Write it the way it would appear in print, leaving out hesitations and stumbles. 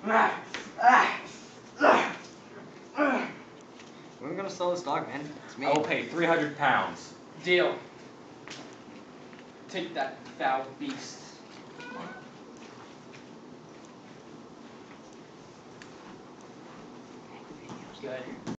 We're gonna sell this dog, man. It's me. I will pay 300 pounds. Deal. Take that foul beast. Good.